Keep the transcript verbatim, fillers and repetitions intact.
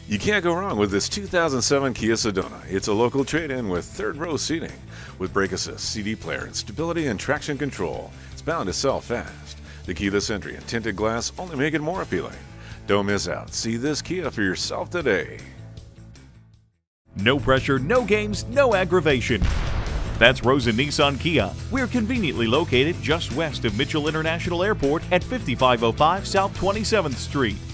You can't go wrong with this two thousand seven Kia Sedona. It's a local trade-in with third row seating, with brake assist, C D player, and stability and traction control. It's bound to sell fast. The keyless entry and tinted glass only make it more appealing. Don't miss out. See this Kia for yourself today. No pressure, no games, no aggravation. That's Rosen Nissan Kia. We're conveniently located just west of Mitchell International Airport at fifty-five oh five South twenty-seventh Street.